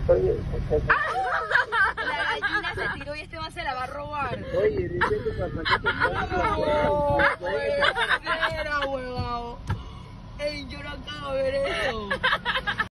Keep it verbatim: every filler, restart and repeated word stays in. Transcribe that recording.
Oye, La gallina se tiró y este man se la va a robar. oye, dice tu papá que te No, pues, era huevado. Ey, yo no acabo de ver eso.